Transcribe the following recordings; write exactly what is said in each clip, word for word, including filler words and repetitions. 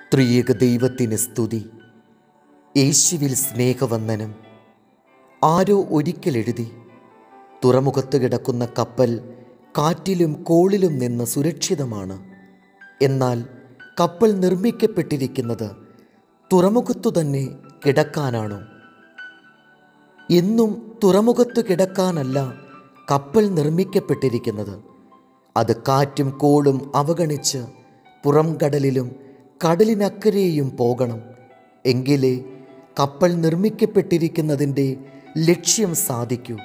ത്രിയേക ദൈവത്തിന് സ്തുതി. യേശുവിൽ സ്നേഹവന്ദനം. ആരോ ഒരിക്കൽ എഴുതി, തുറമുഖത്ത് കിടക്കുന്ന കപ്പൽ കാറ്റിലും കോളിലും നിന്ന് സുരക്ഷിതമാണ്. എന്നാൽ കപ്പൽ നിർമ്മിക്കപ്പെട്ടിരിക്കുന്നത് തുറമുഖത്തു തന്നെ കിടക്കാനാണോ? എന്നും തുറമുഖത്ത് കിടക്കാനല്ല കപ്പൽ നിർമ്മിക്കപ്പെട്ടിരിക്കുന്നത്. അത് കാറ്റും കോളും അവഗണിച്ച് പുറം കടലിലും കടലിനക്കരെയും പോകണം. എങ്കിലേ കപ്പൽ നിർമ്മിക്കപ്പെട്ടിരിക്കുന്നതിൻ്റെ ലക്ഷ്യം സാധിക്കൂ.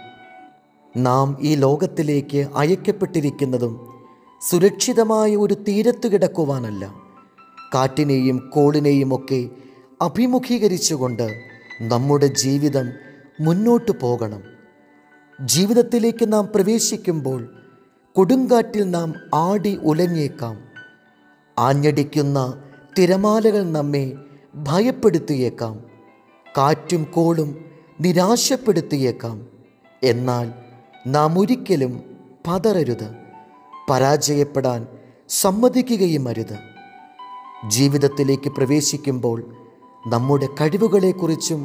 നാം ഈ ലോകത്തിലേക്ക് അയക്കപ്പെട്ടിരിക്കുന്നതും സുരക്ഷിതമായ ഒരു തീരത്ത് കിടക്കുവാനല്ല, കാറ്റിനെയും കോളിനെയും ഒക്കെ അഭിമുഖീകരിച്ചുകൊണ്ട് നമ്മുടെ ജീവിതം മുന്നോട്ട് പോകണം. ജീവിതത്തിലേക്ക് നാം പ്രവേശിക്കുമ്പോൾ കൊടുങ്കാറ്റിൽ നാം ആടി ഉലഞ്ഞേക്കാം. ആഞ്ഞടിക്കുന്ന തിരമാലകൾ നമ്മെ ഭയപ്പെടുത്തിയേക്കാം. കാറ്റും കോളും നിരാശപ്പെടുത്തിയേക്കാം. എന്നാൽ നാം ഒരിക്കലും പതറരുത്, പരാജയപ്പെടാൻ സമ്മതിക്കുകയും അരുത്. ജീവിതത്തിലേക്ക് പ്രവേശിക്കുമ്പോൾ നമ്മുടെ കഴിവുകളെക്കുറിച്ചും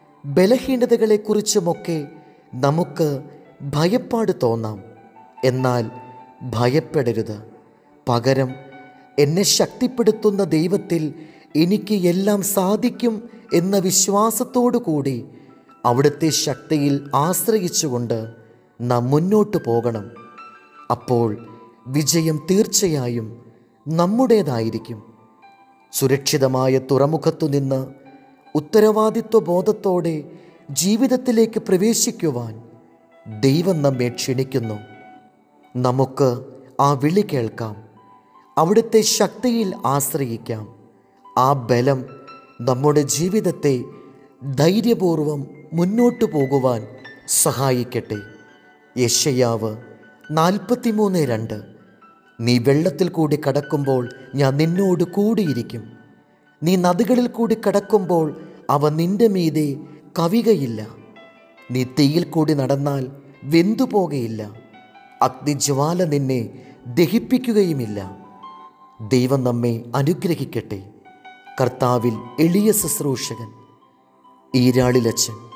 ബലഹീനതകളെക്കുറിച്ചുമൊക്കെ നമുക്ക് ഭയപ്പാട് തോന്നാം. എന്നാൽ ഭയപ്പെടരുത്. പകരം എന്നെ ശക്തിപ്പെടുത്തുന്ന ദൈവത്തിൽ എനിക്ക് എല്ലാം സാധിക്കും എന്ന വിശ്വാസത്തോടു കൂടി അവിടുത്തെ ശക്തിയിൽ ആശ്രയിച്ചുകൊണ്ട് നാം മുന്നോട്ട് പോകണം. അപ്പോൾ വിജയം തീർച്ചയായും നമ്മുടേതായിരിക്കും. സുരക്ഷിതമായ തുറമുഖത്തു നിന്ന് ഉത്തരവാദിത്വ ബോധത്തോടെ ജീവിതത്തിലേക്ക് പ്രവേശിക്കുവാൻ ദൈവം നമ്മെ ക്ഷണിക്കുന്നു. നമുക്ക് ആ വിളി കേൾക്കാം, അവിടുത്തെ ശക്തിയിൽ ആശ്രയിക്കാം. ആ ബലം നമ്മുടെ ജീവിതത്തെ ധൈര്യപൂർവം മുന്നോട്ടു പോകുവാൻ സഹായിക്കട്ടെ. യെശയ്യാവ് നാൽപ്പത്തിമൂന്ന് രണ്ട്. നീ വെള്ളത്തിൽ കൂടി കടക്കുമ്പോൾ ഞാൻ നിന്നോട് കൂടിയിരിക്കും. നീ നദികളിൽ കൂടി കടക്കുമ്പോൾ അവ നിന്റെ മീതെ കവികയില്ല. നീ തീയിൽ കൂടി നടന്നാൽ വെന്തുപോകയില്ല. അഗ്നിജ്വാല നിന്നെ ദഹിപ്പിക്കുകയുമില്ല. ദൈവം നമ്മെ അനുഗ്രഹിക്കട്ടെ. കർത്താവിൽ എളിയ ശുശ്രൂഷകൻ ഈരാളിലച്ചൻ.